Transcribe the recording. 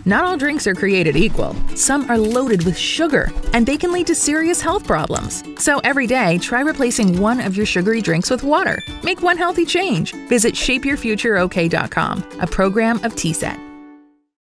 Not all drinks are created equal. Some are loaded with sugar, and they can lead to serious health problems. So every day, try replacing one of your sugary drinks with water. Make one healthy change. Visit shapeyourfutureok.com, a program of TSET.